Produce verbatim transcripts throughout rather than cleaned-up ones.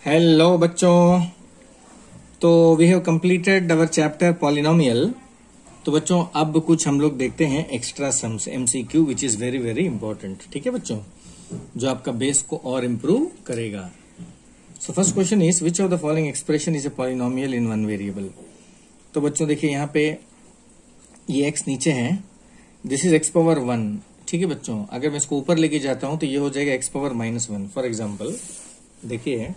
Hello बच्चों, तो we have completed our chapter polynomial. तो बच्चों अब कुछ हम लोग देखते हैं extra sums MCQ which is very very important. ठीक है बच्चों, जो आपका बेस को और इम्प्रूव करेगा। So first question is which of the following expression is a polynomial in one variable. तो बच्चों देखिए यहाँ पे ये एक्स नीचे है, this is x power one. ठीक है बच्चों, अगर मैं इसको ऊपर लेके जाता हूं तो ये हो जाएगा x power minus one. For example देखिए,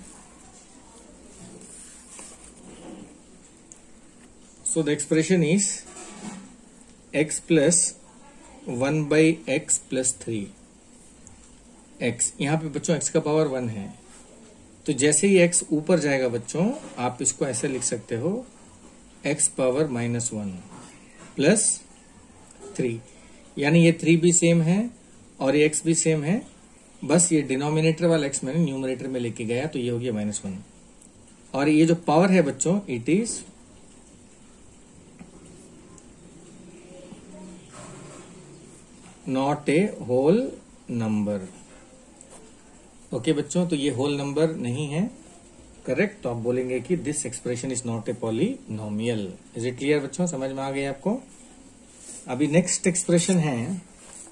so the expression is x plus one by x plus three. x यहां पे बच्चों x का पावर वन है, तो जैसे ही x ऊपर जाएगा बच्चों आप इसको ऐसे लिख सकते हो x power minus one plus three. यानी ये थ्री भी सेम है और ये x भी सेम है, बस ये डिनोमिनेटर वाला x मैंने न्यूमरेटर में लेके गया तो ये हो गया माइनस वन। और ये जो पावर है बच्चों it is not a whole number. Okay बच्चों, तो ये होल नंबर नहीं है, करेक्ट। तो आप बोलेंगे कि this expression is not a polynomial. Is it clear बच्चों, समझ में आ गया आपको। अभी नेक्स्ट एक्सप्रेशन है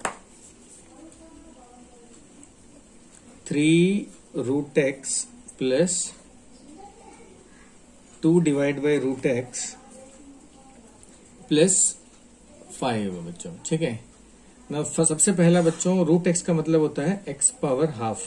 three root x plus two divide by root x plus five बच्चों। ठीक है ना, सबसे पहला बच्चों रूट एक्स का मतलब होता है एक्स पावर हाफ,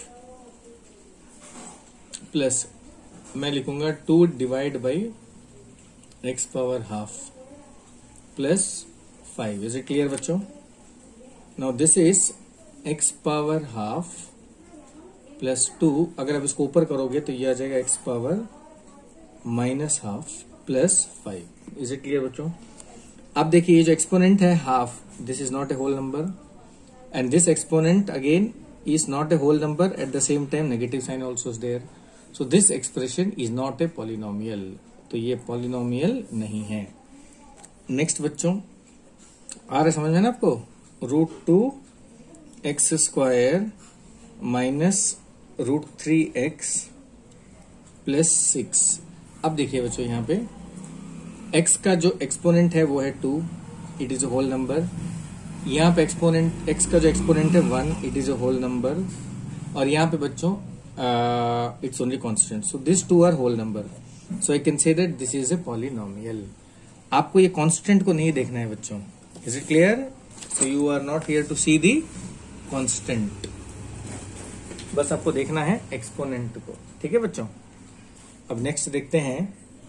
प्लस मैं लिखूंगा two divide by x power half plus five. Is it clear बच्चों। Now this is x power half plus two, अगर आप इसको ऊपर करोगे तो ये आ जाएगा x power minus half plus five. Is it clear बच्चों। अब देखिए ये जो एक्सपोनेंट है half, this is not a whole number and this exponent again is not a whole number, at the same time negative sign also is there, so this expression is not a polynomial। तो ये polynomial नहीं है। Next बच्चों आ रहा है समझ में ना आपको, root two x square minus root three x plus six. अब देखिए बच्चों यहाँ पे x का जो एक्सपोनेंट है वो है two, it is a whole number. यहाँ पे एक्सपोनेंट x का जो एक्सपोनेंट है one, it is a whole number. और यहाँ पे बच्चों it's only constant, so this two are whole number, so I can say that this is a polynomial. आपको ये कांस्टेंट को नहीं देखना है बच्चों। Is it clear. So you are not here to see the constant, बस आपको देखना है एक्सपोनेंट को। ठीक है बच्चों। अब नेक्स्ट देखते हैं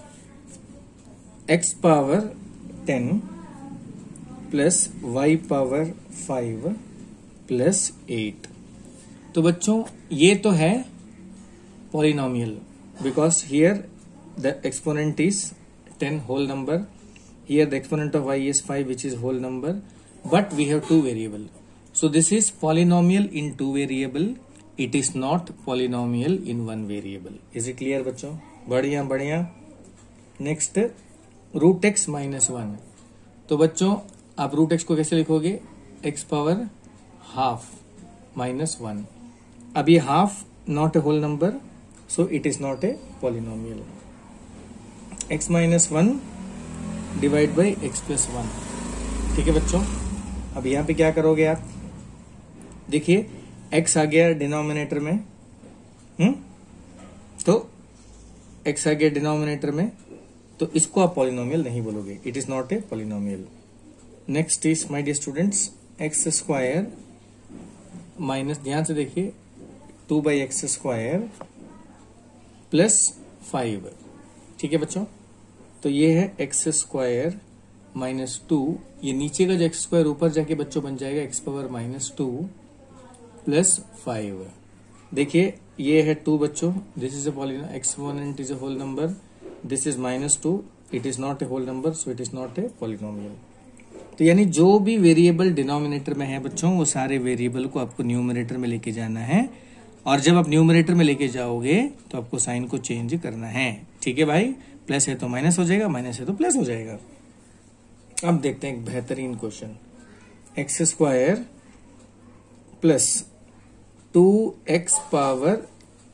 x power ten plus y power five plus eight. तो बच्चों ये तो है polynomial, because here the exponent is ten whole number, here the exponent of y is five which is whole number, but we have two variable, so this is polynomial in two variable, it is not polynomial in one variable. Is it clear बच्चों। बढ़िया बढ़िया। Next root x minus one. तो बच्चों आप root x को कैसे लिखोगे, x power half minus one. अब ये half not a whole number, so it is not a polynomial. X minus one divide by x plus one. ठीक है बच्चों। अब यहां पे क्या करोगे आप, देखिए एक्स आ गया डिनोमिनेटर में, हम्म तो एक्स आ गया डिनोमिनेटर में, तो इसको आप पॉलिनोमियल नहीं बोलोगे, it is not a polynomial. Next is my dear students x square minus, ध्यान से देखिए, two by x square plus five. ठीक है बच्चों। तो ये है एक्स स्क्वायर माइनस टू, ये नीचे का जो एक्स स्क्वायर ऊपर जाके बच्चों बन जाएगा x power minus two plus five. देखिए ये है टू बच्चों, this is a polynomial, exponent is a whole number, this is minus two, it is not a whole number, so it is not a polynomial. तो यानी जो भी variable denominator में है बच्चों वो सारे वेरिएबल को आपको न्यूमरेटर में लेके जाना है, और जब आप न्यूमरेटर में लेके जाओगे तो आपको साइन को चेंज करना है। ठीक है भाई, प्लस है तो माइनस हो जाएगा, माइनस है तो प्लस हो जाएगा। अब देखते हैं एक बेहतरीन question, x square plus two x power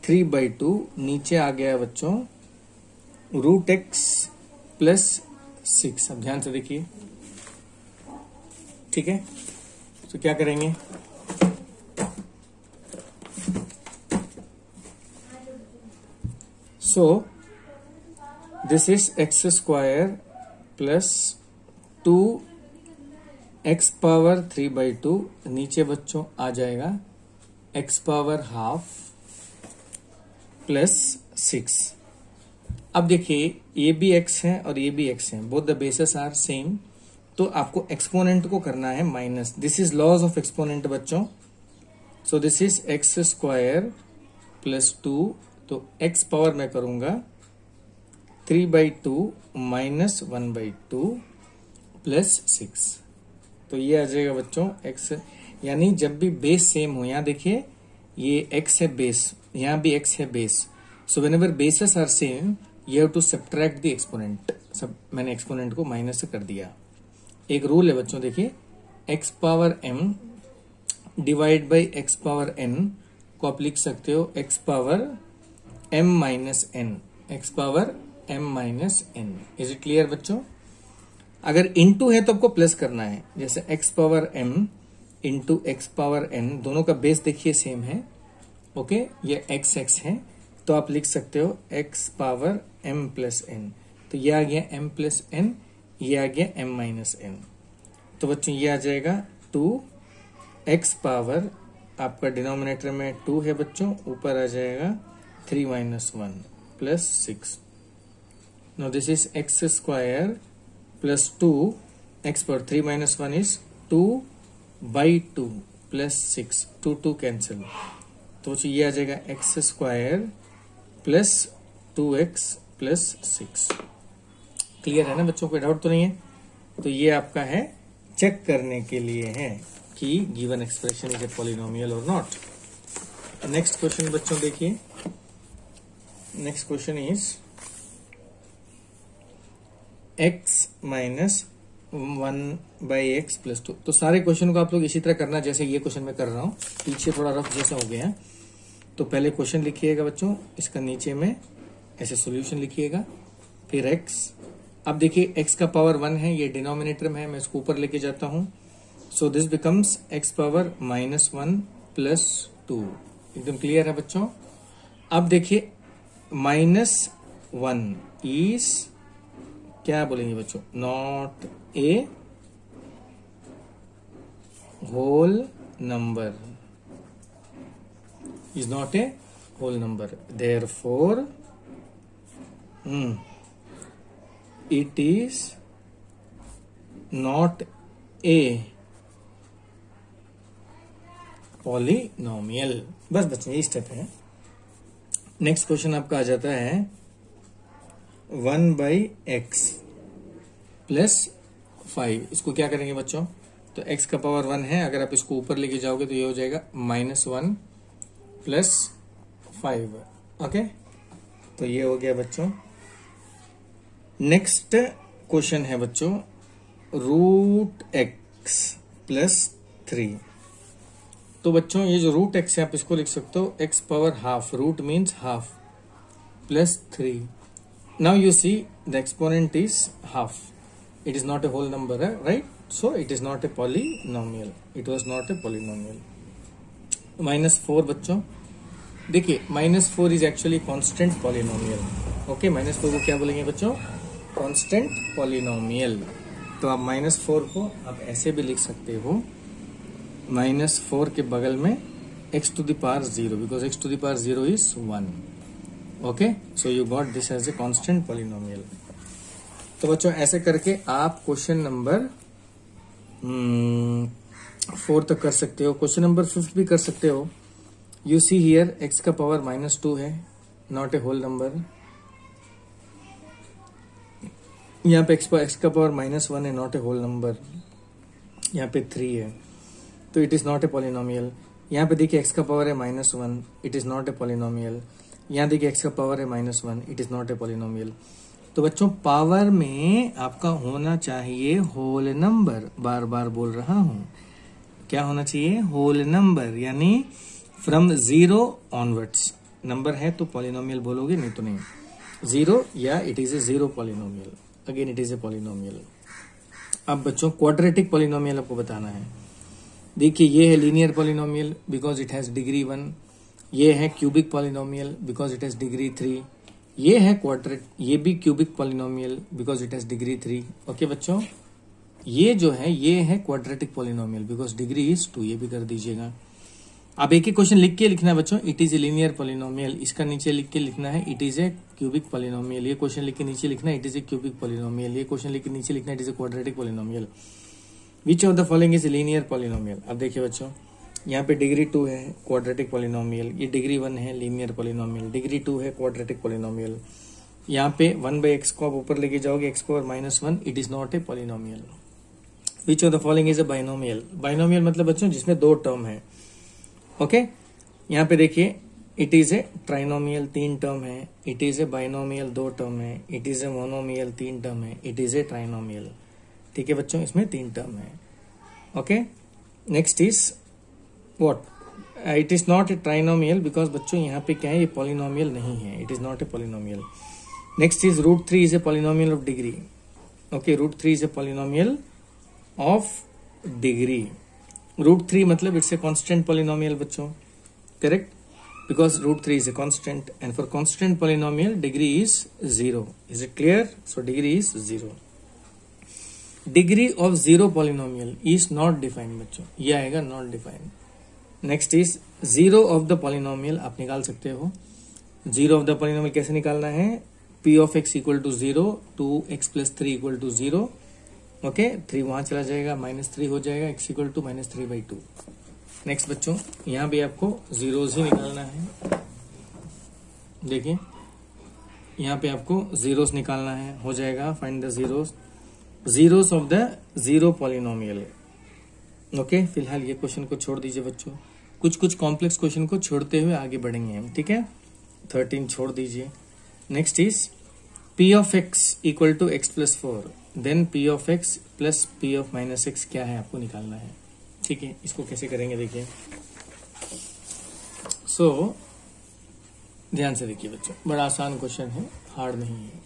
three by two, नीचे आ गया बच्चों रूट एक्स प्लस सिक्स। अब ध्यान से देखिए, ठीक है। तो क्या करेंगे, so this is x square plus two x power three by two, नीचे बच्चों आ जाएगा x power half plus six. अब देखिए ये भी x है और ये भी x है, both the bases are same, तो आपको एक्सपोनेंट को करना है minus. This is laws of exponent बच्चों। So this is x square plus two, तो x पावर मैं करूंगा three by two minus one by two plus six. तो ये आ जाएगा बच्चों x, यानी जब भी बेस सेम हो, यहां देखिए ये x है बेस, यहां भी x है base, so whenever bases are same you have to subtract the exponent. सब मैंने एक्सपोनेंट को माइनस से कर दिया। एक रूल है बच्चों, देखिए x power m divide by x power n को आप लिख सकते हो x power m minus n, x power m minus n। Is it clear बच्चों? अगर इनटू है तो आपको प्लस करना है, जैसे x power m into x power n, दोनों का बेस देखिए सेम है, ओके। ये x x है तो आप लिख सकते हो x power m plus n, तो ये आ गया m प्लस n, ये आ गया m माइनस n। तो बच्चों ये आ जाएगा टू एक्स पावर, आपका डिनोमिनेटर में टू है बच्चों, ऊपर आ जाएगा three minus one plus six. No this is x square plus two x power three minus one is two by two plus six, two two cancel, तो ये आ जाएगा x square plus two x plus six. Clear है ना बच्चों, कोई doubt तो नहीं है? तो ये आपका है चेक करने के लिए है कि given expression is a polynomial और नॉट। नेक्स्ट क्वेश्चन बच्चों देखिए, next question is x minus one by x plus two. तो सारे क्वेश्चन को आप लोग इसी तरह करना जैसे ये क्वेश्चन मैं कर रहा हूं, पीछे थोड़ा रफ जैसा हो गया। तो पहले क्वेश्चन लिखिएगा बच्चों, इसका नीचे में ऐसे सॉल्यूशन लिखिएगा, फिर x। अब देखिए x का पावर वन है, ये डिनोमिनेटर में है, मैं इसको ऊपर लेके जाता हूं, so this becomes x power minus one plus two. एकदम क्लियर है बच्चों? अब देखिए माइनस वन इज क्या बोलेंगे बच्चों, not a whole number, is not a whole number, therefore hmm, it is not a polynomial। बस बच्चों ये स्टेप है। नेक्स्ट क्वेश्चन आपका आ जाता है one by x plus five. इसको क्या करेंगे बच्चों, तो x का पावर वन है, अगर आप इसको ऊपर लेके जाओगे तो ये हो जाएगा minus one plus five, okay. तो ये हो गया बच्चों। नेक्स्ट क्वेश्चन है बच्चों रूट एक्स प्लस थ्री। तो बच्चों ये जो रूट एक्स है आप इसको लिख सकते हो x power half, root means half, plus three. Now you see the exponent is half, it is not a whole number, right? So it is not a polynomial, it was not a polynomial। Minus four बच्चों, देखिए minus four is actually constant polynomial, okay. Minus four को क्या बोलेंगे बच्चों, constant polynomial. तो आप minus four को आप ऐसे भी लिख सकते हो, माइनस फोर के बगल में x to the power zero, because x to the power zero is one, okay. So you got this as a constant polynomial. तो बच्चों ऐसे करके आप क्वेश्चन नंबर फोर तक कर सकते हो, क्वेश्चन नंबर फिफ्थ भी कर सकते हो। यू सी हियर एक्स का पावर माइनस टू है, नॉट ए होल नंबर। यहाँ पे एक्स का पावर माइनस वन है, नॉट ए होल नंबर। यहाँ पे थ्री है, तो it is not a polynomial. यहाँ पे देखिए एक्स का पावर है minus one, it is not a polynomial. यहाँ देखिए एक्स का पावर है minus one, it is not a polynomial. तो बच्चों पावर में आपका होना चाहिए होल नंबर, बार बार बोल रहा हूं, क्या होना चाहिए, होल नंबर, यानी फ्रॉम जीरो ऑनवर्ड्स। नंबर है तो पॉलिनोमियल बोलोगे, नहीं तो नहीं. जीरो या it is a zero polynomial. Again it is a polynomial. अब बच्चों क्वाड्रेटिक पॉलिनोमियल आपको बताना है. देखिए ये है linear polynomial because it has degree one. ये है cubic polynomial because it has degree three. ये है क्वाड्रेट, ये भी cubic polynomial because it has degree three. Okay बच्चों, ये जो है ये है quadratic polynomial because degree is two. ये भी कर दीजिएगा. अब एक एक क्वेश्चन लिख के लिखना है बच्चों. It is a linear polynomial, इसका नीचे लिख के लिखना है it is a cubic polynomial. ये क्वेश्चन लिख के नीचे लिखना है it is a cubic polynomial. ये क्वेश्चन लिख के नीचे लिखना है it is a quadratic polynomial. Which of the following is linear polynomial. अब देखिए बच्चों, यहाँ पे डिग्री टू है क्वाड्रेटिक पॉलिनोमियल, ये डिग्री वन है लीनियर पॉलिनोमियल, डिग्री टू है क्वाड्रेटिक पॉलिनोमियल. यहाँ पे वन बाई एक्स को आप ऊपर लेके जाओगे x power minus one, it is not a polynomial. Which of the following is a binomial. Binomial मतलब बच्चों जिसमें दो टर्म है. Okay okay? यहाँ पे देखिए इट इज ए ट्राइनोमियल, तीन टर्म है. इट इज ए बाइनोमियल, दो टर्म है. इट इज ए मोनोमियल, तीन टर्म है. It is a trinomial. ठीक है बच्चों, इसमें तीन टर्म है. Okay, next is what. It is not a trinomial because बच्चों यहाँ पे क्या है, ये पॉलिनोमियल नहीं है. It is not a polynomial. Next is root three is a polynomial of degree. Okay, root three is a polynomial of degree. Root three मतलब it's a constant polynomial बच्चों. Correct, because root three is a constant and for constant polynomial degree is zero. Is it clear? So degree is zero. Degree of zero polynomial is not defined बच्चों, ये आएगा not defined. Next is zero of the polynomial आप निकाल सकते हो. Zero of the polynomial कैसे निकालना है. P of x equal to zero, two x plus three equal to zero. Okay, three वहां चला जाएगा, माइनस थ्री हो जाएगा, x equal to minus three by two. Next बच्चों, यहाँ भी आपको जीरोस ही निकालना है. देखिए यहाँ पे आपको जीरोस निकालना है, हो जाएगा. Find the zeros, zeros of the zero polynomial. Okay, फिलहाल ये क्वेश्चन को छोड़ दीजिए बच्चों. कुछ कुछ कॉम्प्लेक्स क्वेश्चन को छोड़ते हुए आगे बढ़ेंगे हम. ठीक है, थर्टीन छोड़ दीजिए. Next is p of x equal to x plus four. Then p of x plus p of minus x क्या है आपको निकालना है. ठीक है, इसको कैसे करेंगे देखिए. सो so, ध्यान से देखिए बच्चों, बड़ा आसान क्वेश्चन है, हार्ड नहीं है.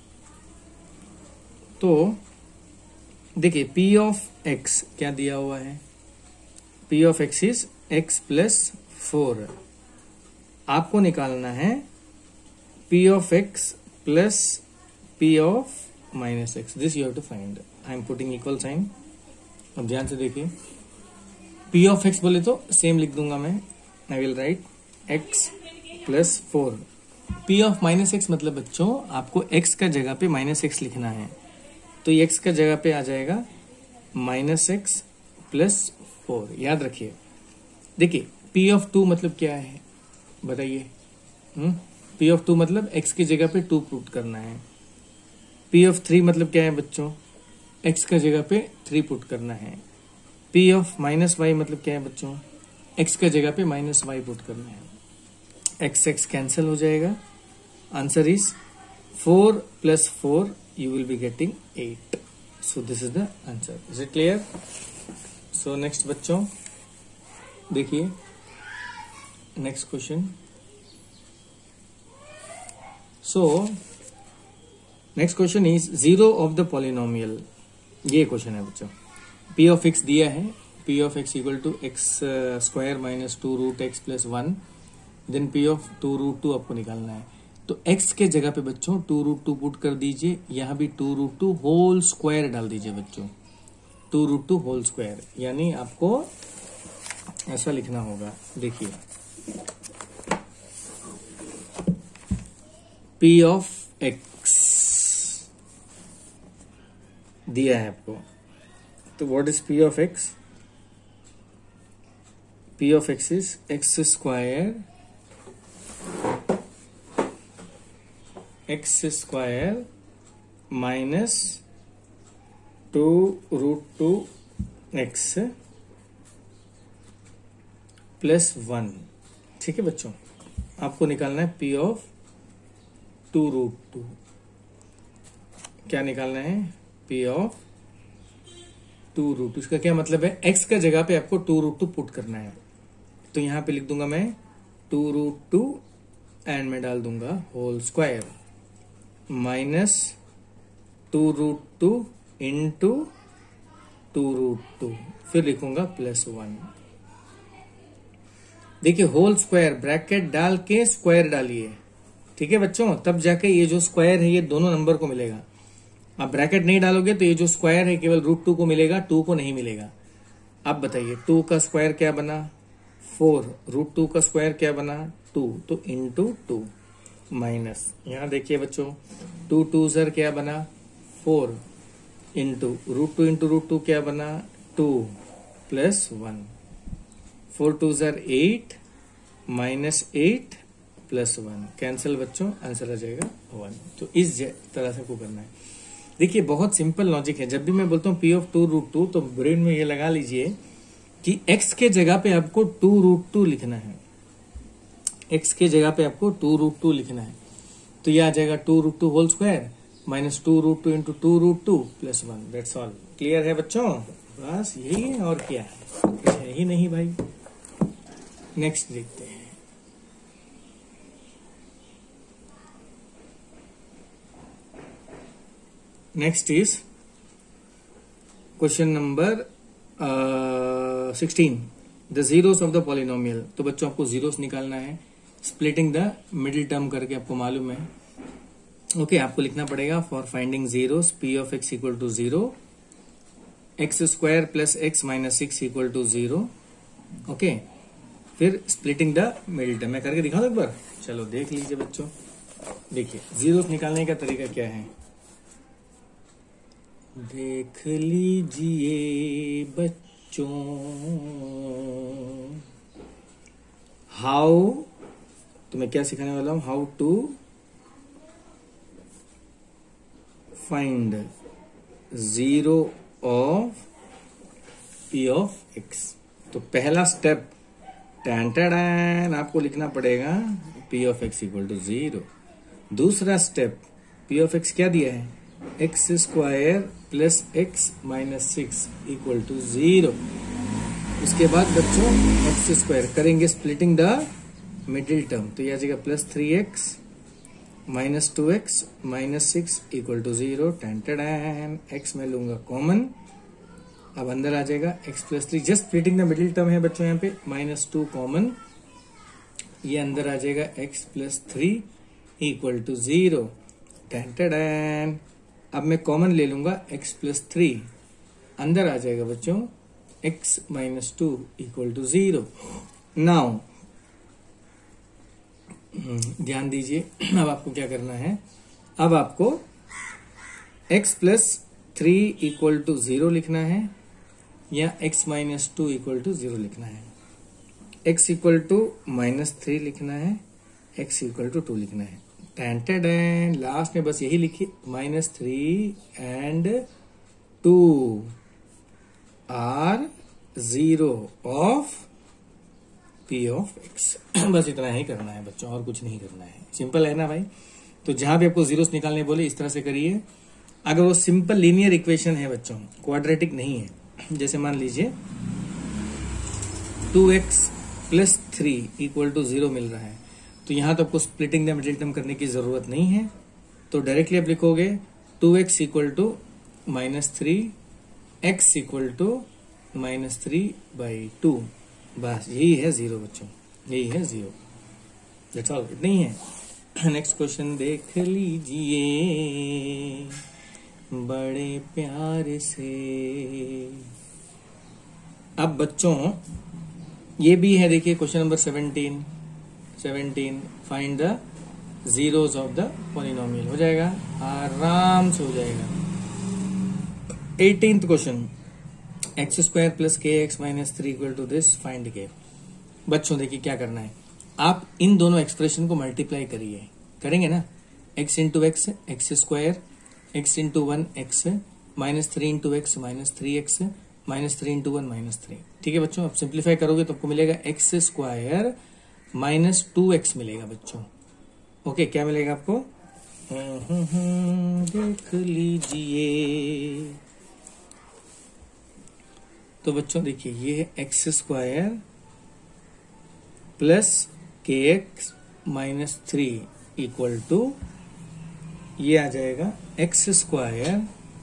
तो देखिए p ऑफ x क्या दिया हुआ है. p of x is x plus four. आपको निकालना है p of x plus p of minus x. This you have to find. I am putting equal sign. अब ध्यान से देखिए, p ऑफ x बोले तो सेम लिख दूंगा मैं. I will write x plus four. p of minus x मतलब बच्चों आपको x का जगह पे माइनस एक्स लिखना है. तो ये x का जगह पे आ जाएगा माइनस एक्स प्लस फोर. याद रखिए. देखिए p ऑफ टू मतलब क्या है बताइए. हम्म p ऑफ टू मतलब x की जगह पे टू पुट करना है. p ऑफ थ्री मतलब क्या है बच्चों, x का जगह पे थ्री पुट करना है. p ऑफ माइनस वाई मतलब क्या है बच्चों, x का जगह पे माइनस वाई पुट करना है. x x कैंसिल हो जाएगा. Answer is four plus four, you will be getting eight. So this is the answer. Is it clear. So next बच्चों देखिए, next question. So next question is zero of the polynomial. ये question है बच्चों. p of x दिया है, p of x equal to x square minus two root x plus one. Then p of two root two आपको निकालना है. तो x के जगह पे बच्चों टू रूट टू पुट कर दीजिए. यहाँ भी two root two whole square डाल दीजिए बच्चों. Two root two whole square यानी आपको ऐसा लिखना होगा. देखिए p ऑफ x दिया है आपको. तो what is p of x. p of x is x square x square minus two root two x plus one. ठीक है बच्चों, आपको निकालना है p of two root two. क्या निकालना है, p of two root two. इसका क्या मतलब है, x का जगह पे आपको टू रूट टू पुट करना है. तो यहां पे लिख दूंगा मैं टू रूट टू एंड मैं डाल दूंगा whole square minus two root two into two root two, फिर लिखूंगा प्लस वन। देखिए होल स्क्वायर ब्रैकेट डाल के स्क्वायर डालिए, ठीक है बच्चों, तब जाके ये जो स्क्वायर है ये दोनों नंबर को मिलेगा। आप ब्रैकेट नहीं डालोगे तो ये जो स्क्वायर है केवल रूट टू को मिलेगा, टू को नहीं मिलेगा। अब बताइए टू का स्क्वायर क्या बना फोर, रूट टू का स्क्वायर क्या बना टू, तो इंटू टू माइनस, यहां देखिए बच्चों टू टू सर क्या बना four, into root two into root two क्या बना two plus one, four twos are eight minus eight plus one, cancel बच्चों, आंसर आ जाएगा वन। तो इस तरह से को करना है। देखिए बहुत सिंपल लॉजिक है, जब भी मैं बोलता हूँ p of two root two तो ब्रेन में ये लगा लीजिए कि x के जगह पे आपको टू रूट टू लिखना है, x के जगह पे आपको टू रूट टू लिखना है, तो ये आ जाएगा two root two whole square minus two root two into two root two plus one. That's all. Clear है बच्चों? बस यही है और क्या है, कुछ है ही नहीं भाई। नेक्स्ट देखते हैं। Next is question number sixteen, the zeros of the polynomial. तो बच्चों आपको जीरोस निकालना है, स्प्लिटिंग द मिडिल टर्म करके आपको मालूम है। ओके okay, आपको लिखना पड़ेगा for finding zeros p of x equal to zero, x square plus x minus six equal to zero. Okay, फिर स्प्लिटिंग द मिडिल टर्म। मैं करके दिखाऊं एक बार, चलो देख लीजिए बच्चों। देखिए जीरोस निकालने का तरीका क्या है, देख लीजिए बच्चों। हाउ, तो मैं क्या सिखाने वाला हूं, how to find zero of p of x. तो पहला स्टेप टैन टैन आपको लिखना पड़ेगा P of x equal to zero. दूसरा स्टेप पी ऑफ एक्स क्या दिया है, x square plus x minus six equal to zero. उसके बाद बच्चों एक्स स्क्वायर करेंगे स्प्लिटिंग द मिडिल टर्म, तो यह आ जाएगा plus three x minus two x minus six equal to zero. टेन टेन एक्स में लूंगा कॉमन, अब अंदर आ जाएगा x plus three, just splitting the middle term है बच्चों यहाँ पे, माइनस टू कॉमन, ये अंदर आ जाएगा x plus three equal to zero. टेन टेन अब मैं कॉमन ले लूंगा एक्स प्लस थ्री, अंदर आ जाएगा बच्चों x minus two equal to zero. Now ध्यान दीजिए, अब आपको क्या करना है, अब आपको x plus three equal to zero लिखना है या x minus two equal to zero लिखना है। x equal to minus three लिखना है, x इक्वल टू टू लिखना है। टेन टेन लास्ट में बस यही लिखिए, minus three and two are zero of p of x. बस इतना ही करना है बच्चों, और कुछ नहीं करना है। सिंपल है ना भाई? तो जहां भी आपको जीरोस निकालने बोले इस तरह से करिए। अगर वो सिंपल लीनियर इक्वेशन है बच्चों, क्वाड्रेटिक नहीं है, जैसे मान लीजिए two x plus three equal to zero मिल रहा है, तो यहां तो आपको स्प्लिटिंग द मिडिल टर्म करने की जरूरत नहीं है, तो डायरेक्टली आप लिखोगे two x equal to minus three, x equal to minus three by two. बस यही है जीरो बच्चों, यही है जीरो। दैट्स ऑल, इतना ही है। नेक्स्ट क्वेश्चन देख लीजिए बड़े प्यार से। अब बच्चों ये भी है, देखिए question number seventeen seventeen find the zeros of the polynomial. हो जाएगा, आराम से हो जाएगा। Eighteenth question, x square plus k x minus three equal to this, find k. बच्चों देखिए क्या करना है, आप इन दोनों एक्सप्रेशन को मल्टीप्लाई करिए, करेंगे ना, x into x x square, x into one x, minus three into x minus three x, minus three into one minus three. ठीक है बच्चों, आप सिंप्लीफाई करोगे तो आपको मिलेगा x square minus two x मिलेगा बच्चों। ओके, क्या मिलेगा आपको, देख लीजिए। तो बच्चों देखिए ये है x square plus k x minus three equal to ये आ जाएगा x square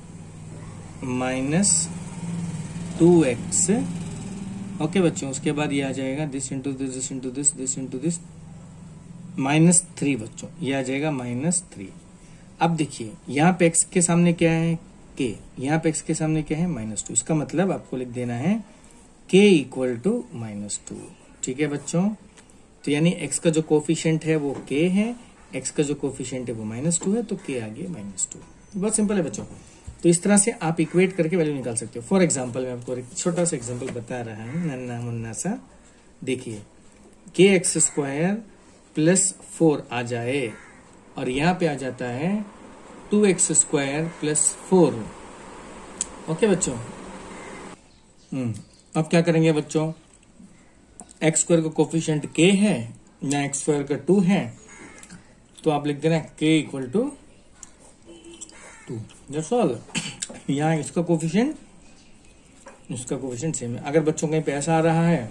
minus two x. Okay बच्चों, उसके बाद ये आ जाएगा this into this this into this this into this minus three. बच्चों ये आ जाएगा माइनस थ्री। अब देखिए यहाँ पे एक्स के सामने क्या है के, यहाँ पे एक्स के सामने क्या है माइनस टू। इसका मतलब आपको लिख देना है के इक्वल टू माइनस टू। ठीक है बच्चों, तो यानी एक्स का जो कोफिशिएंट है वो के है, एक्स का जो कोफिशिएंट है वो माइनस टू है, तो के आ गया माइनस टू। बहुत सिंपल है बच्चों। तो इस तरह से आप इक्वेट करके वैल्यू निकाल सकते हो। फॉर एग्जाम्पल मैं आपको एक छोटा सा एग्जाम्पल बता रहा हूं, नन्ना मुन्ना सा। देखिए k x square plus four आ जाए और यहाँ पे आ जाता है two x square plus four. Okay बच्चों, हम्म अब क्या करेंगे बच्चों, एक्स स्क्वायर का कोफिशिएंट के है या एक्स स्क्वायर का टू है, तो आप लिख देना k equal to two. That's all. यहाँ इसका कोफिशिएंट इसका कोफिशिएंट सेम है। अगर बच्चों कहीं पे ऐसा आ रहा है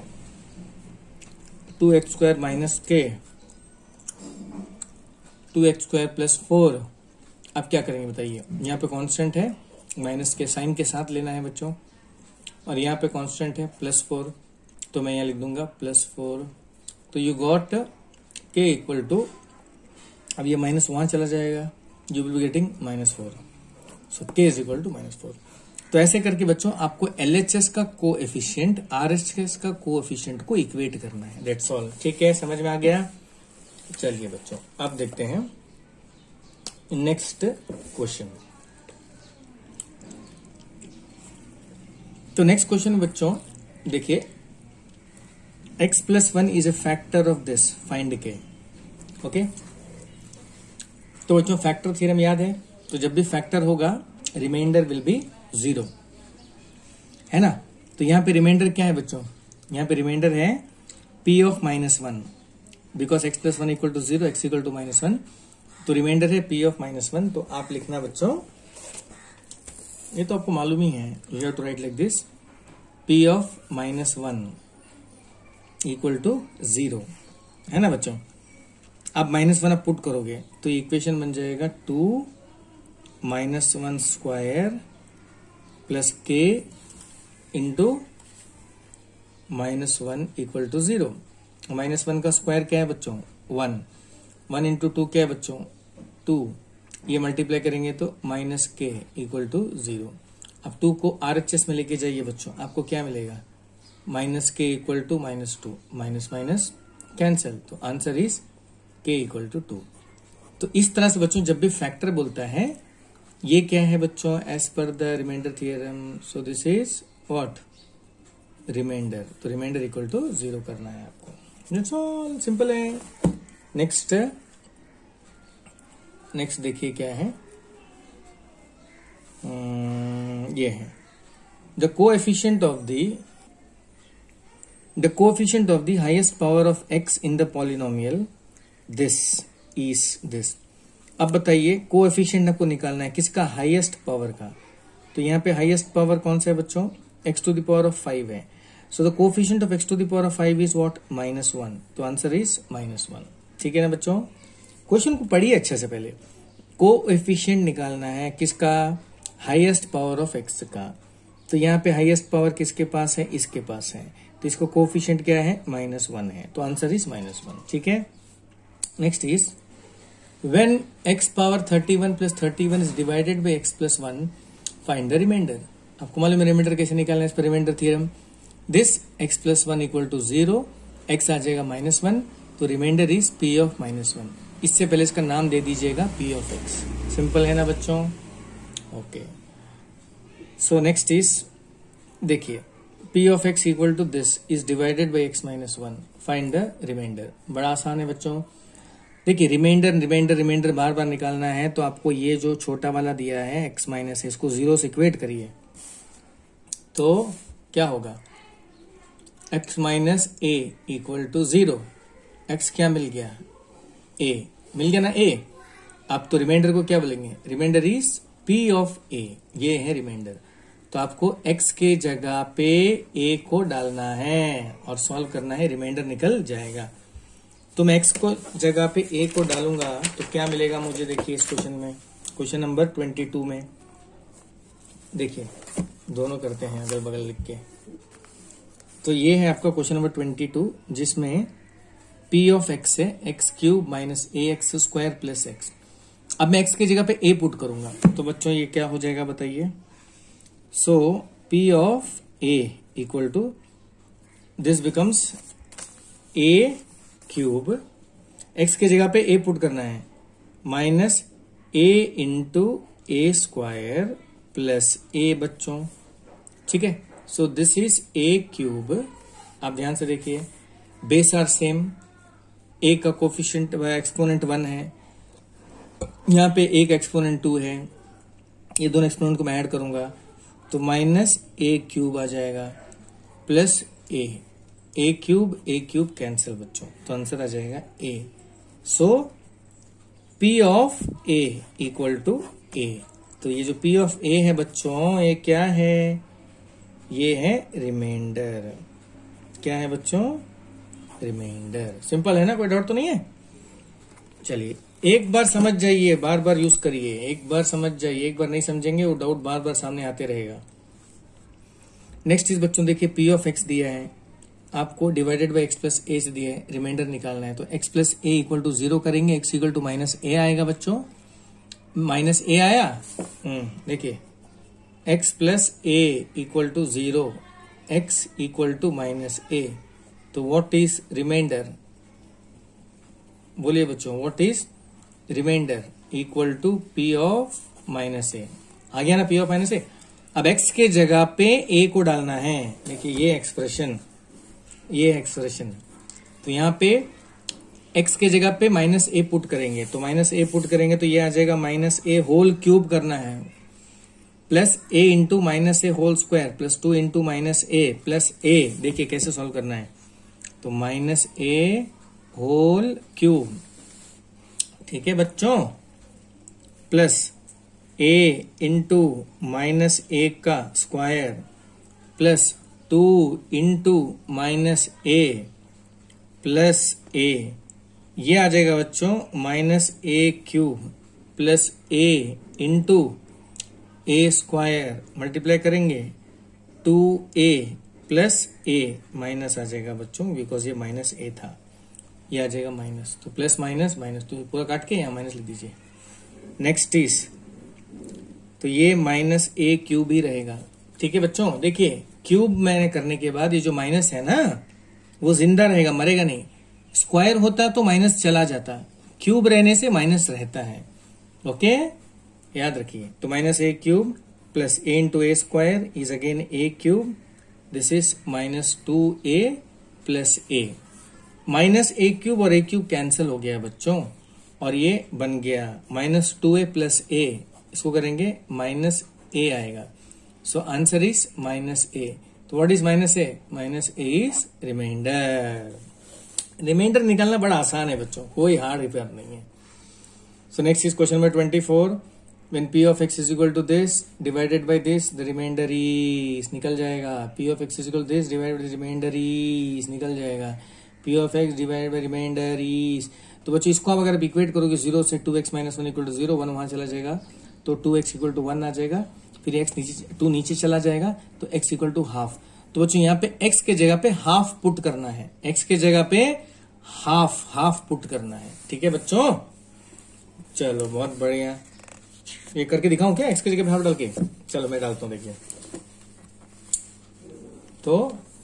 two x square minus k two x square plus four, अब क्या करेंगे बताइए। यहाँ पे कांस्टेंट है, माइनस के साइन के साथ लेना है बच्चों, और यहाँ पे कांस्टेंट है प्लस फोर, तो मैं यहाँ लिख दूंगा प्लस फोर। तो you got k equal to, अब ये माइनस वहां चला जाएगा, you will be getting minus four. So k is equal to minus four. तो ऐसे करके बच्चों आपको एलएचएस का कोएफिशिएंट आरएचएस का कोएफिशिएंट को इक्वेट करना है। That's all. ठीक है, समझ में आ गया। चलिए बच्चों अब देखते हैं नेक्स्ट क्वेश्चन। तो नेक्स्ट क्वेश्चन बच्चों देखिए, x plus one is a factor of this, find k. Okay, तो बच्चों फैक्टर थ्योरम याद है, तो जब भी फैक्टर होगा रिमाइंडर विल बी जीरो, है ना। तो यहां पे रिमाइंडर क्या है बच्चों, यहां पे रिमाइंडर है p of minus one, because x plus one equal to zero, x equal to minus one, तो रिमाइंडर है p ऑफ माइनस वन। तो आप लिखना बच्चों, ये तो आपको मालूम ही है, you have to write like this, p of minus one equal to zero, है ना बच्चों। अब माइनस वन आप पुट करोगे तो इक्वेशन बन जाएगा two minus one square plus k into minus one equal to zero. Minus one का स्क्वायर क्या है बच्चों, वन, वन इंटू टू क्या है बच्चों, टू, ये मल्टीप्लाई करेंगे तो minus k equal to zero. अब टू को आरएचएस में लेके जाइए बच्चों, आपको क्या मिलेगा, minus k equal to minus two, minus minus cancel, तो answer is k equal to two. तो इस तरह से बच्चों जब भी फैक्टर बोलता है, ये क्या है बच्चों, as per the remainder theorem, so this is what, remainder. तो रिमाइंडर इक्वल टू जीरो करना है आपको। दैट्स ऑल, सिंपल है। नेक्स्ट नेक्स्ट देखिए क्या है, hmm, ये है the coefficient of the the coefficient of the highest power of x in the polynomial this is this. अब बताइए कोएफिशिएंट आपको निकालना है किसका, हाईएस्ट पावर का। तो यहाँ पे हाईएस्ट पावर कौन सा है बच्चों, x to the power of five है। So the coefficient of x to the power of five is what, minus one. तो आंसर इज माइनस वन। ठीक है ना बच्चों, क्वेश्चन को पढ़िए अच्छे से। पहले कोएफिशिएंट निकालना है किसका, हाईएस्ट पावर ऑफ x का। तो यहाँ पे हाईएस्ट पावर किसके पास है, इसके पास है, तो इसको कोएफिशिएंट क्या है, माइनस वन है, तो आंसर इज माइनस वन। ठीक है, next is when x power thirty one plus thirty one is divided by x plus one, find the remainder। आपको मालूम है रिमाइंडर कैसे निकालना है, इस पर remainder theorem, this x plus one equal to zero, x आ जाएगा माइनस वन, तो remainder is p of minus one. इससे पहले इसका नाम दे दीजिएगा p ऑफ x। सिंपल है ना बच्चों, ओके। सो नेक्स्ट इज देखिए, p of x equal to this is divided by x minus one, find the remainder. बड़ा आसान है बच्चों। देखिए रिमाइंडर रिमाइंडर रिमाइंडर बार बार निकालना है, तो आपको ये जो छोटा वाला दिया है x माइनस, इसको जीरो से इक्वेट करिए, तो क्या होगा, x minus a equal to zero. X क्या मिल गया, a मिल गया ना, a। आप तो रिमाइंडर को क्या बोलेंगे, remainder is p of a, ये है रिमाइंडर। तो आपको x के जगह पे a को डालना है और सॉल्व करना है, रिमाइंडर निकल जाएगा। तो मैं एक्स को जगह पे ए को डालूंगा तो क्या मिलेगा मुझे, देखिए इस क्वेश्चन में, क्वेश्चन नंबर ट्वेंटी टू में देखिए, दोनों करते हैं अगल बगल लिख के। तो ये है आपका क्वेश्चन नंबर ट्वेंटी टू, जिसमें पी ऑफ एक्स है x cube minus a x square plus x. अब मैं एक्स की जगह पे ए पुट करूंगा तो बच्चों ये क्या हो जाएगा बताइए। सो p of a equal to this becomes a cube, x की जगह पे ए पुट करना है, minus a into a square plus a बच्चों, ठीक है। So this is a cube. आप ध्यान से देखिए, बेस आर सेम, ए का कोफिशिएंट एक्सपोनेंट वन है, यहां पे एक एक्सपोनेंट टू है, ये दोनों एक्सपोनेंट को मैं ऐड करूंगा तो माइनस ए क्यूब आ जाएगा plus a, a cube a cube cancel बच्चों, तो आंसर आ जाएगा a. So p of a equal to a. तो ये जो पी ऑफ ए है बच्चों, ये क्या है, ये है रिमाइंडर। क्या है बच्चों, रिमाइंडर। सिंपल है ना, कोई डाउट तो नहीं है। चलिए एक बार समझ जाइए, बार बार यूज करिए, एक बार समझ जाइए, एक बार नहीं समझेंगे वो डाउट बार बार सामने आते रहेगा। नेक्स्ट चीज बच्चों देखिए, पी ऑफ एक्स दिया है आपको, divided by x plus a से दिया है, रिमाइंडर निकालना है। तो x plus a equal to zero करेंगे, x equal to minus a आएगा बच्चों, माइनस ए आया। हम्म देखिए x plus a equal to zero, x equal to minus a, तो व्हाट इज रिमाइंडर, बोलिए बच्चों, what is remainder equal to P of minus a. आ गया ना पी ऑफ माइनस ए। अब एक्स के जगह पे ए को डालना है, देखिए ये एक्सप्रेशन, ये एक्सप्रेशन, तो यहां पे एक्स के जगह पे माइनस ए पुट करेंगे, तो माइनस ए पुट करेंगे तो ये आ जाएगा माइनस ए होल क्यूब करना है, plus a into minus a whole square plus two into minus a plus a. देखिए कैसे सॉल्व करना है, तो माइनस ए होल क्यूब, ठीक है बच्चों, plus a into minus a का square plus two into minus a plus a, ये आ जाएगा बच्चों minus a cube plus a into a square, multiply करेंगे two a plus a, minus आ जाएगा बच्चों बिकॉज ये माइनस ए था, ये आ जाएगा माइनस, तो प्लस माइनस माइनस, तो पूरा काट के यहाँ माइनस लिख दीजिए। नेक्स्ट इज, तो ये माइनस ए क्यूब ही रहेगा, ठीक है बच्चों। देखिए क्यूब मैंने करने के बाद ये जो माइनस है ना वो जिंदा रहेगा, मरेगा नहीं। स्क्वायर होता तो माइनस चला जाता, क्यूब रहने से माइनस रहता है, ओके याद रखिए। तो minus a cube plus a into a square is again a cube, this is minus two a plus a, minus a cube और ए क्यूब कैंसिल हो गया बच्चों, और ये बन गया minus two a plus a, इसको करेंगे माइनस ए आएगा, so answer is minus a. तो what is minus a, minus a is remainder. Remainder निकालना बड़ा आसान है बच्चों, कोई हार्ड रिपेयर नहीं है। So next is question number twenty four, when p of x is equal to this divided by this, the remainder is, निकल जाएगा, p of x is equal to this divided by remainder is, निकल जाएगा, p of x divided by remainder is. तो बच्चों इसको आप अगर equate करोगे जीरो से, two x minus one equal to zero, one वहां चला जाएगा तो two x equal to one आ जाएगा, फिर एक्स नीचे, टू नीचे चला जाएगा तो एक्स इक्वल टू हाफ। तो बच्चों यहाँ पे एक्स के जगह पे हाफ पुट करना है, एक्स के जगह पे हाफ हाफ पुट करना है, ठीक है बच्चों। चलो बहुत बढ़िया, ये करके दिखाऊं क्या, एक्स की जगह पे हाफ डाल के, चलो मैं डालता हूं। देखिए तो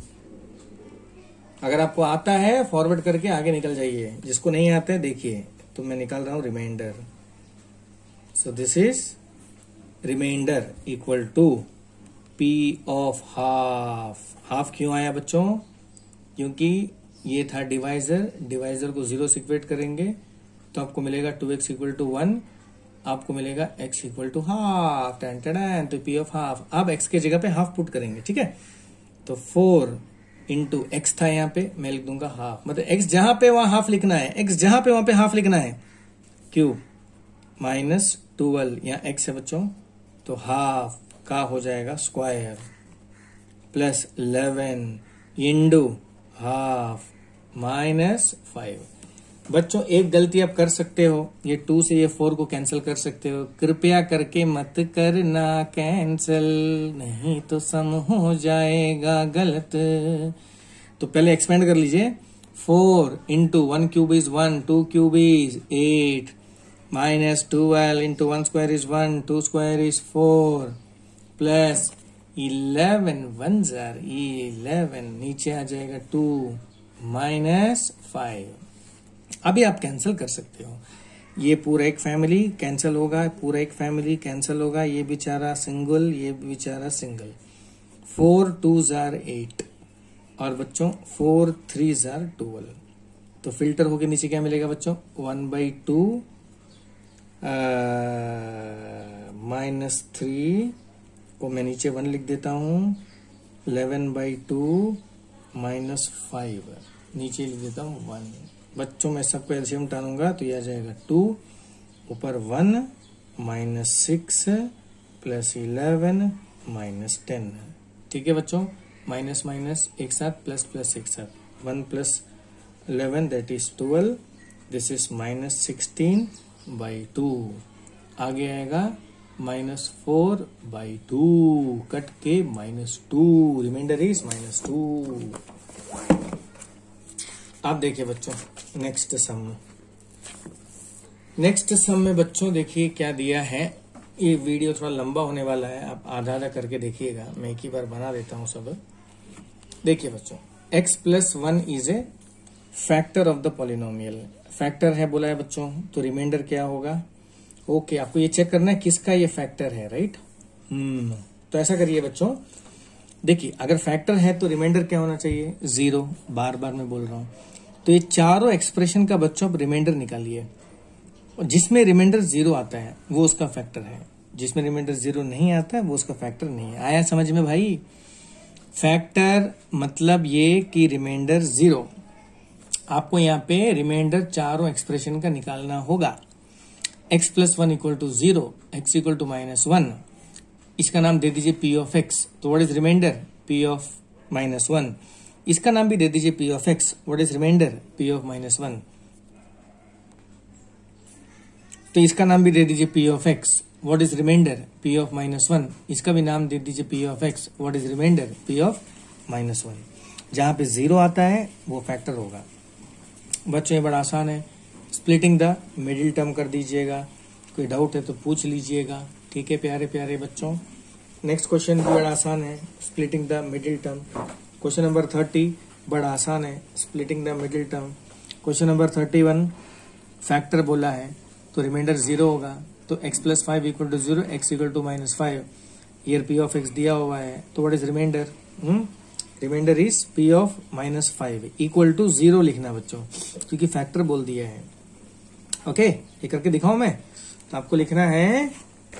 अगर आपको आता है फॉरवर्ड करके आगे निकल जाइए, जिसको नहीं आता है देखिए, तो मैं निकाल रहा हूं remainder. So this is remainder equal to P of half. Half क्यों आया बच्चों, क्योंकि ये था डिवाइजर, डिवाइजर को जीरो से इक्वेट करेंगे तो आपको मिलेगा two x equal to one, आपको मिलेगा x इक्वल टू हाफ, टेन टेन, तो पी ऑफ हाफ। अब x के जगह पे हाफ पुट करेंगे, ठीक है, तो फोर इंटू एक्स था यहाँ पे, मैं लिख दूंगा हाफ, मतलब x जहां पे वहां हाफ लिखना है, x जहां पे वहां पे हाफ लिखना है, क्यूब माइनस ट्वेल्व, यहाँ x है बच्चों, तो हाफ का हो जाएगा square plus eleven into half minus five. बच्चों एक गलती आप कर सकते हो, ये टू से ये फोर को कैंसिल कर सकते हो, कृपया करके मत करना कैंसिल, नहीं तो सम हो जाएगा गलत। तो पहले एक्सपेंड कर लीजिए, four into one cube is one, two cube is eight, minus twelve into one square is one, two square is four, plus eleven one are eleven, नीचे आ जाएगा टू, माइनस फाइव। अभी आप कैंसिल कर सकते हो, ये पूरा एक फैमिली कैंसिल होगा, पूरा एक फैमिली कैंसिल होगा, ये बेचारा सिंगल, ये बेचारा single. Four two are eight और बच्चों फोर थ्री जार ट्वेल्व। तो फिल्टर होके नीचे क्या मिलेगा बच्चों, one by two minus three को मैं नीचे वन लिख देता हूं, eleven by two minus five नीचे लिख देता हूं वन। बच्चों मैं सबको एलसीएम टानूंगा तो यह आ जाएगा टू, ऊपर one, minus six plus eleven minus ten. ठीक है बच्चों, माइनस माइनस एक साथ, प्लस प्लस एक साथ, one plus eleven that is twelve, this is minus sixteen by two. आगे आएगा minus four by two, cut के minus two, remainder is minus two. आप देखिए बच्चों नेक्स्ट सम में, नेक्स्ट सम में बच्चों देखिए क्या दिया है। ये वीडियो थोड़ा लंबा होने वाला है, आप आधा आधा करके देखिएगा, मैं एक ही बार बना देता हूं सब। देखिए बच्चों, x plus one is a factor of the polynomial, factor है बोला है बच्चों, तो रिमाइंडर क्या होगा। ओके, आपको ये चेक करना है किसका ये फैक्टर है, राइट। हम्म तो ऐसा करिए बच्चों, देखिए अगर फैक्टर है तो रिमाइंडर क्या होना चाहिए, जीरो, बार बार मैं बोल रहा हूं। तो ये चारों एक्सप्रेशन का बच्चों आप रिमाइंडर निकालिए, जिसमें रिमाइंडर जीरो आता है वो उसका फैक्टर है, जिसमें रिमाइंडर जीरो नहीं आता है वो उसका फैक्टर नहीं है। आया समझ में भाई। फैक्टर मतलब ये कि रिमाइंडर जीरो, आपको यहाँ पे रिमाइंडर चारों एक्सप्रेशन का निकालना होगा। X plus one equal to zero, x equal to minus one, इसका नाम दे दीजिए पी ऑफ एक्स, तो what is remainder, P of minus one. इसका नाम भी दे दीजिए P of x, what is remainder, P of minus one. तो इसका नाम भी दे दीजिए P of x, what is remainder, P of minus one. इसका भी नाम दे दीजिए P of x, what is remainder, P of minus one. जहां पे जीरो आता है वो फैक्टर होगा। बच्चों ये बड़ा आसान है, स्प्लिटिंग द मिडिल टर्म कर दीजिएगा, कोई डाउट है तो पूछ लीजिएगा। ठीक है प्यारे प्यारे बच्चों, नेक्स्ट क्वेश्चन भी बड़ा आसान है, splitting the middle term. Question number thirty बड़ा आसान है, splitting the middle term. Question number thirty one factor बोला है तो रिमाइंडर जीरो होगा, तो x plus five equal to zero, x equal to minus five. Here P of x दिया हुआ है, तो what is remainder, remainder is P of minus five equal to zero लिखना बच्चों, क्योंकि फैक्टर बोल दिया है। ओके okay, ये करके दिखाऊं मैं, तो आपको लिखना है,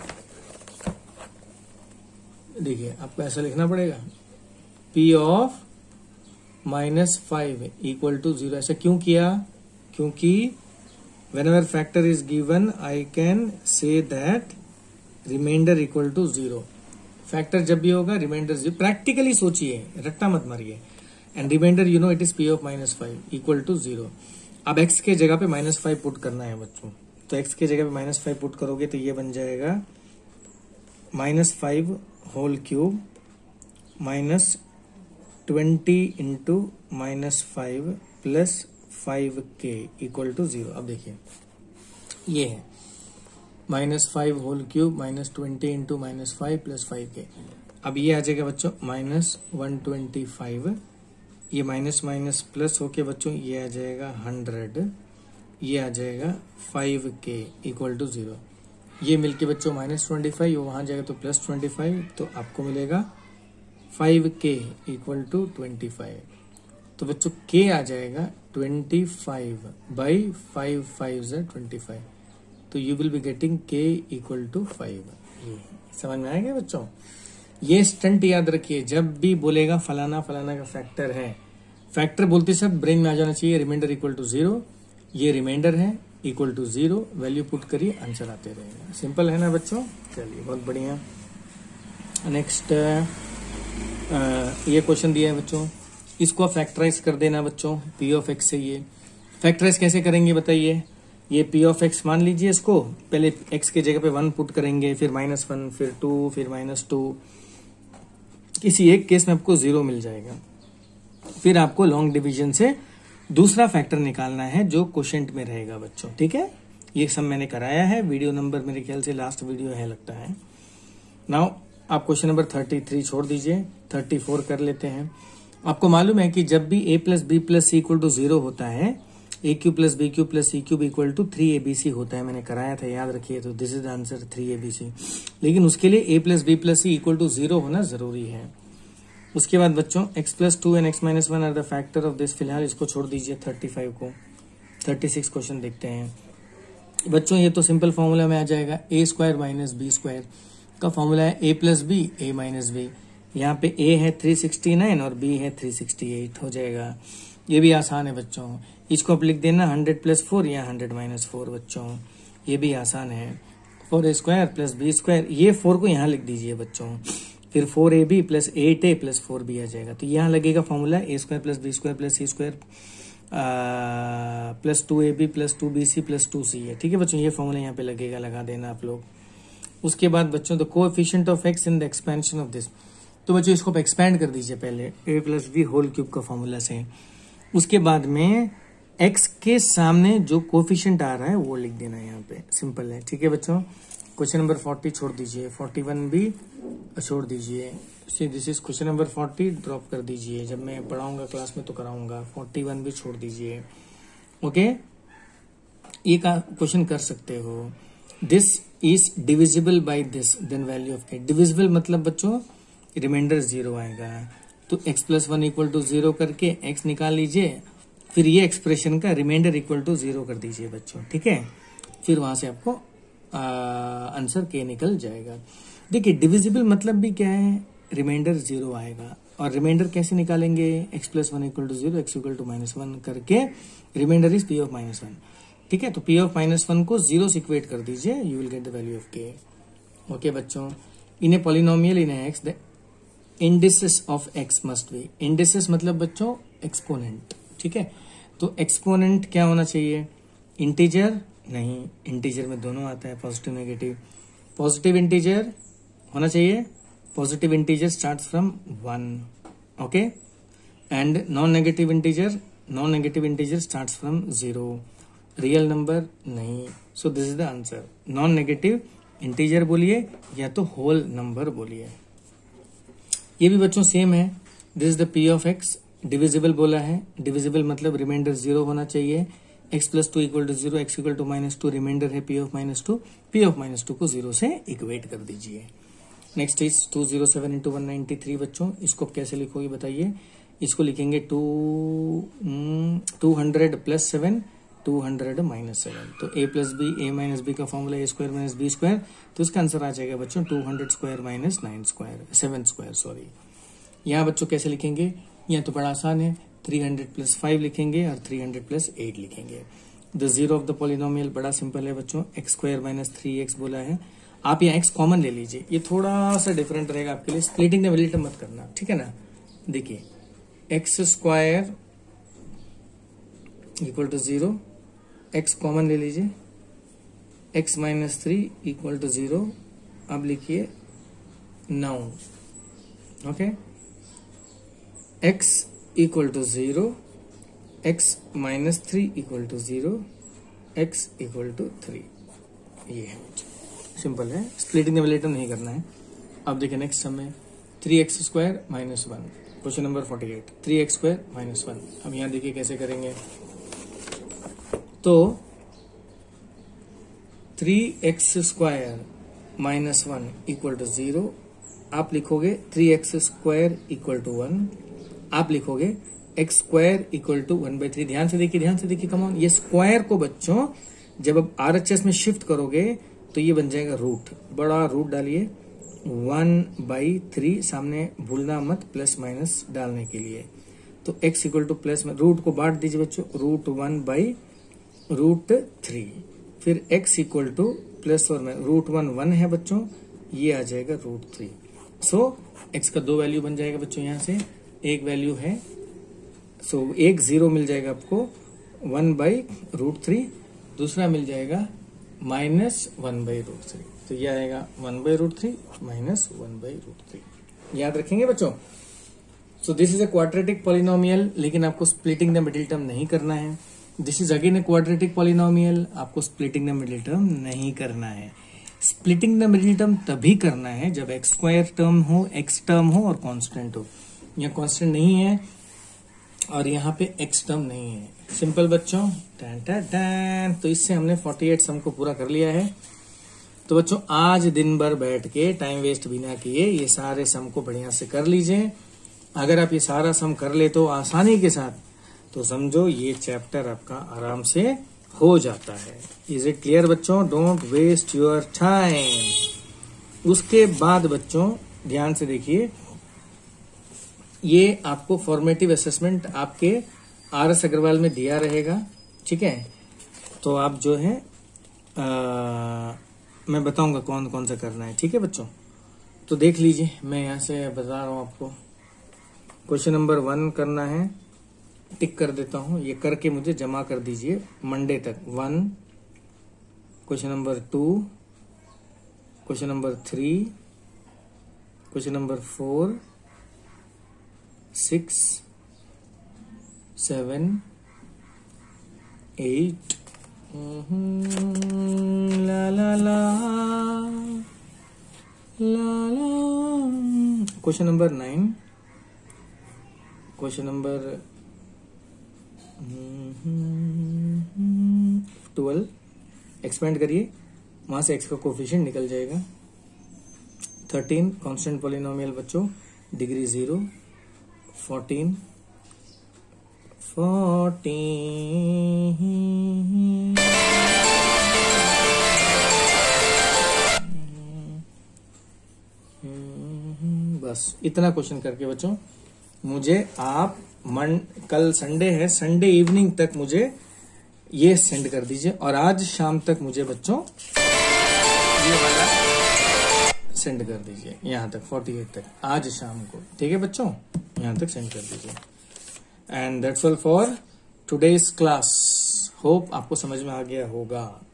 देखिए आपको ऐसा लिखना पड़ेगा, P of minus five equal to zero. ऐसा क्यों किया, क्योंकि whenever factor is given I can say that remainder equal to zero। Factor जब भी होगा रिमाइंडर जीरो, प्रैक्टिकली सोचिए, रट्टा मत मारिए। And remainder you know it is P of minus five equal to zero. अब x के जगह पे माइनस फाइव पुट करना है बच्चों, तो x के जगह पे माइनस फाइव पुट करोगे तो ये बन जाएगा minus five whole cube minus twenty into minus five plus five k equal to zero. अब देखिए ये है minus five whole cube minus twenty into minus five plus five k. अब ये आ जाएगा बच्चों माइनस वन ट्वेंटी फाइव, ये माइनस माइनस प्लस होके बच्चों ये आ जाएगा हंड्रेड, ये आ जाएगा five k equal to zero. ये मिलके बच्चों माइनस ट्वेंटी फाइव, वहां जाएगा तो प्लस ट्वेंटी फाइव, तो आपको मिलेगा five k equal to twenty five. तो बच्चों के आ जाएगा twenty five by five five are twenty five, तो you will be getting k equal to five. ये समझ में आएगा बच्चों। ये स्टंट याद रखिए, जब भी बोलेगा फलाना फलाना का फैक्टर है, फैक्टर बोलते सब ब्रेन में आ जाना चाहिए रिमाइंडर इक्वल टू जीरो। ये रिमाइंडर है equal to zero, value put करिए, आंसर आते रहेगा। सिंपल है ना बच्चों, चलिए बहुत बढ़िया। नेक्स्ट ये क्वेश्चन दिया है बच्चों, इसको फैक्टराइज कर देना बच्चों पी ऑफ एक्स से। ये फैक्टराइज कैसे करेंगे बताइए। ये पी ऑफ एक्स मान लीजिए, इसको पहले एक्स की जगह पे वन पुट करेंगे, फिर माइनस वन, फिर टू, फिर माइनस टू। किसी एक केस में आपको जीरो मिल जाएगा। फिर आपको लॉन्ग डिवीजन से दूसरा फैक्टर निकालना है जो क्वोशिएंट में रहेगा बच्चों, ठीक है। ये सब मैंने कराया है, वीडियो नंबर मेरे ख्याल से लास्ट वीडियो है लगता है। नाउ आप क्वेश्चन नंबर थर्टी थ्री छोड़ दीजिए, थर्टी फोर कर लेते हैं। आपको मालूम है कि जब भी a plus b plus c equal to zero होता है, a cube plus b cube plus c cube equal to three a b c होता है। मैंने कराया था, याद रखिए। तो this is the answer, three a b c. लेकिन उसके लिए a plus b plus c equal to zero होना जरूरी है। उसके बाद बच्चों x plus two and x minus one are the factor of this. फिलहाल इसको छोड़ दीजिए, थर्टी फाइव को। थर्टी सिक्स क्वेश्चन देखते हैं बच्चों। ये तो सिंपल फॉर्मूला में आ जाएगा, a square minus b square का फॉर्मूला है a plus b a minus b. यहाँ पे a है थ्री सिक्सटी नाइन और b है थ्री सिक्सटी एट हो जाएगा। ये भी आसान है बच्चों। इसको आप लिख देना हंड्रेड प्लस फोर या हंड्रेड माइनस फोर बच्चों। ये भी आसान है। Four a square plus b square, ये फोर को यहाँ लिख दीजिए बच्चों। फिर four a b plus eight a plus four b आ जाएगा। तो यहाँ लगेगा formula a square plus b square plus c square plus two a b plus two b c plus two c है, ठीक है बच्चों। ये फॉर्मूला यहाँ पे लगेगा, लगा देना आप लोग। उसके बाद बच्चों the coefficient of x in the expansion of this. तो बच्चों इसको आप एक्सपैंड कर दीजिए पहले a plus b whole cube का फॉर्मूला से। उसके बाद में एक्स के सामने जो कोएफिशिएंट आ रहा है वो लिख देना है यहाँ पे, सिंपल है, ठीक है बच्चों। क्वेश्चन नंबर फोर्टी छोड़ दीजिए, फोर्टी वन भी छोड़ दीजिए। This is question number forty, drop कर दीजिए। जब मैं पढ़ाऊंगा क्लास में तो कराऊंगा। फोर्टी वन भी छोड़ दीजिए, ओके। ये का क्वेश्चन कर सकते हो। This is divisible by this, then value of k. Divisible मतलब बच्चों रिमाइंडर जीरो आएगा। तो x plus one equal to zero करके x निकाल लीजिए, फिर ये एक्सप्रेशन का रिमाइंडर इक्वल टू जीरो कर दीजिए बच्चों, ठीक है। फिर वहां से आपको आंसर के निकल जाएगा। देखिए डिविजिबल मतलब भी क्या है, रिमाइंडर जीरो आएगा। और रिमाइंडर कैसे निकालेंगे, x plus one equal to zero, x equal to minus one करके remainder is P of minus one, ठीक है। तो पी ऑफ माइनस वन को जीरो से इक्वेट कर दीजिए, you will get the value of k, okay बच्चों। In a polynomial in x the indices of x must be. Indices मतलब बच्चों एक्सपोनेंट, ठीक है। तो एक्सपोनेंट क्या होना चाहिए, इंटीजर नहीं, इंटीजर में दोनों आता है, पॉजिटिव नेगेटिव। पॉजिटिव इंटीजर होना चाहिए, positive integer starts from one, okay. And non negative integer, non negative integer starts from zero. Real number नहीं। So this is the answer. Non negative integer बोलिए या तो होल नंबर बोलिए। ये भी बच्चों सेम है। This is the P of x, divisible बोला है। डिविजिबल मतलब रिमाइंडर जीरो होना चाहिए। X plus two equal to zero, x equal to minus two, remainder है P of minus two. P of minus two को zero से equate कर दीजिए। Next is two zero seven into one ninety three बच्चों। इसको कैसे लिखोगे बताइए। इसको लिखेंगे two two hundred plus seven, two hundred minus seven. तो a plus b, a minus b का formula a square minus b square. तो इसका आंसर आ जाएगा बच्चों two hundred square minus nine square, seven square sorry. यहाँ बच्चों कैसे लिखेंगे, यहाँ तो बड़ा आसान है। थ्री हंड्रेड प्लस फाइव लिखेंगे और थ्री हंड्रेड प्लस एट लिखेंगे। The zero of the polynomial बड़ा सिंपल है बच्चों, x square minus three x बोला है। आप यहाँ एक्स कॉमन ले लीजिए, ये थोड़ा सा डिफरेंट रहेगा आपके लिए। स्प्लिटिंग द वैल्यू मत करना, ठीक है ना। देखिए x square equal to zero, x common ले लीजिए, x minus three equal to zero. अब लिखिए now, okay. X equal to zero, x minus three equal to zero, x equal to three. ये है सिंपल है, स्प्लिटिंग द वैल्यू नहीं करना है। अब देखिए नेक्स्ट सम में three x square minus one, question number forty eight. Three x square minus one. अब यहाँ देखिए कैसे करेंगे। तो three x square minus one equal to zero. आप लिखोगे three x square equal to one. आप लिखोगे x square equal to one by three. ध्यान से देखिए, ध्यान से देखिए, कम ऑन। ये स्क्वायर को बच्चों जब आप आरएचएस में शिफ्ट करोगे तो ये बन जाएगा रूट। बड़ा रूट डालिए, वन बाई थ्री, सामने भूलना मत प्लस माइनस डालने के लिए। तो एक्स इक्वल टू प्लस में रूट को बांट दीजिए बच्चों, root one by root three. फिर x इक्वल टू प्लस और माइनस, रूट वन वन है बच्चों, ये आ जाएगा रूट थ्री। सो x का दो वैल्यू बन जाएगा बच्चों। यहाँ से एक वैल्यू है, सो so, एक जीरो मिल जाएगा आपको वन बाई रूट थ्री, दूसरा मिल जाएगा minus one by root three. तो ये आएगा one by root three minus one by root three. याद रखेंगे बच्चों। So this is a quadratic polynomial, लेकिन आपको स्प्लिटिंग द मिडिल टर्म नहीं करना है। This is again a quadratic polynomial, आपको स्प्लिटिंग द मिडिल टर्म नहीं करना है। स्प्लिटिंग द मिडिल टर्म तभी करना है जब एक्स स्क्वायर टर्म हो, एक्स टर्म हो और कांस्टेंट हो। यहाँ कांस्टेंट नहीं है और यहाँ पे एक्स टर्म नहीं है। सिंपल बच्चों। टैन टैन टैन। तो इससे हमने अड़तालीस सम को पूरा कर लिया है। तो बच्चों आज दिन भर बैठ के टाइम वेस्ट बिना किए ये सारे सम को बढ़िया से कर लीजिए। अगर आप ये सारा सम कर ले तो आसानी के साथ, तो समझो ये चैप्टर आपका आराम से हो जाता है। इज इट क्लियर बच्चों? Don't waste your time. उसके बाद बच्चों ध्यान से देखिए, ये आपको फॉर्मेटिव असेसमेंट आपके आर एस अग्रवाल में दिया रहेगा, ठीक है। तो आप जो है आ, मैं बताऊंगा कौन कौन सा करना है, ठीक है बच्चों। तो देख लीजिए, मैं यहां से बता रहा हूं आपको। क्वेश्चन नंबर वन करना है, टिक कर देता हूं। ये करके मुझे जमा कर दीजिए मंडे तक। One, question number two, question number three, question number four, six, seven, eight, ला ला ला ला ला, question number nine, question number twelve. Expand करिए, वहां से एक्स का कोफिशिएंट निकल जाएगा। थर्टीन कांस्टेंट पॉलिनोमियल बच्चों, डिग्री जीरो। फोर्टीन फोर्टीन बस इतना क्वेश्चन करके बच्चों मुझे आप मन कल संडे है, संडे इवनिंग तक मुझे ये सेंड कर दीजिए। और आज शाम तक मुझे बच्चों ये वाला सेंड कर दीजिए, यहाँ तक अड़तालीस तक, आज शाम को, ठीक है बच्चों। यहाँ तक सेंड कर दीजिए। And that's all for today's class. Hope आपको समझ में आ गया होगा।